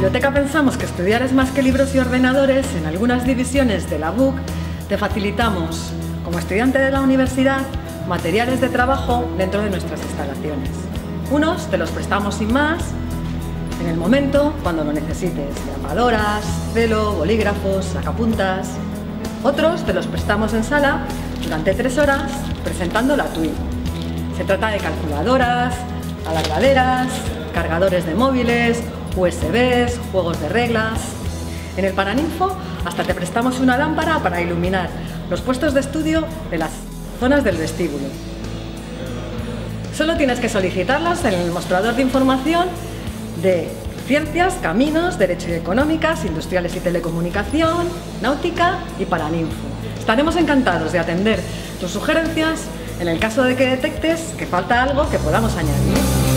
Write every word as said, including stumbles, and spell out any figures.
biblioteca pensamos que estudiar es más que libros y ordenadores. En algunas divisiones de la B U C te facilitamos, como estudiante de la universidad, materiales de trabajo dentro de nuestras instalaciones. Unos te los prestamos sin más, en el momento, cuando lo necesites, grapadoras, celo, bolígrafos, sacapuntas. Otros te los prestamos en sala durante tres horas presentando la T U I. Se trata de calculadoras, alargaderas, cargadores de móviles, U S Bs, juegos de reglas. En el Paraninfo hasta te prestamos una lámpara para iluminar los puestos de estudio de las zonas del vestíbulo. Solo tienes que solicitarlas en el mostrador de información de Ciencias, Caminos, Derecho y Económicas, Industriales y Telecomunicación, Náutica y Paraninfo. Estaremos encantados de atender tus sugerencias en el caso de que detectes que falta algo que podamos añadir.